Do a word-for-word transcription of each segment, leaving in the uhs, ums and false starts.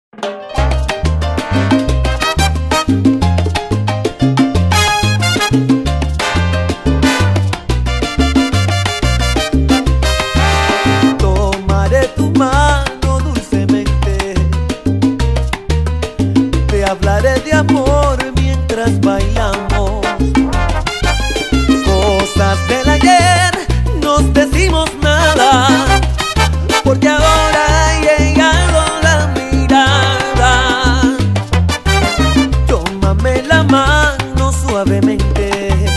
Tomaré tu mano dulcemente, te hablaré de amor mientras bailamos. Cosas del ayer nos decimos nada, porque ahora ha llegado la mirada. Tómame la mano suavemente,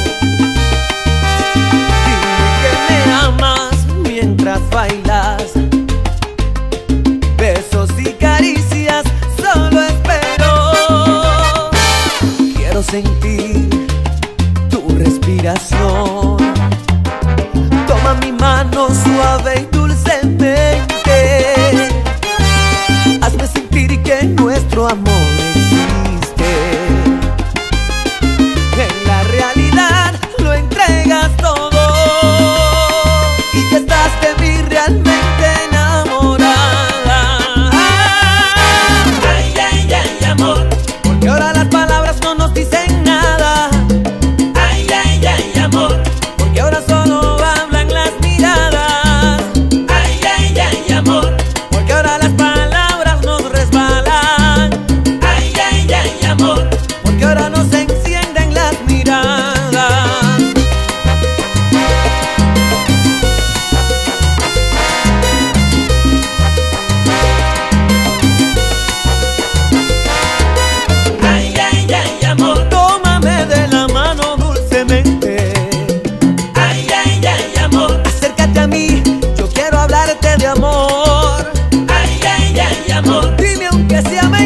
dime que me amas mientras bailas. Besos y caricias solo espero. Quiero sentir tu respiración. Toma mi mano suave y dulcemente, hazme sentir que nuestro amor existe. En la realidad lo entregas todo y que estás de mí realmente enamorada. Ay, ay, ay, amor, porque ahora las palabras no nos dicen nada. Ay, ay, ay, amor, porque ahora solo hablan las miradas. Ay, ay, ay, amor, porque ahora las palabras nos resbalan. Ay, ay, ay, amor, porque ahora nos encienden las miradas. Ay, ay, ay, amor, tómame de la mano dulcemente. Ay, ay, ay, amor, acércate a mí, yo quiero hablarte de amor. Ay, ay, ay, amor, dime aunque sea menos.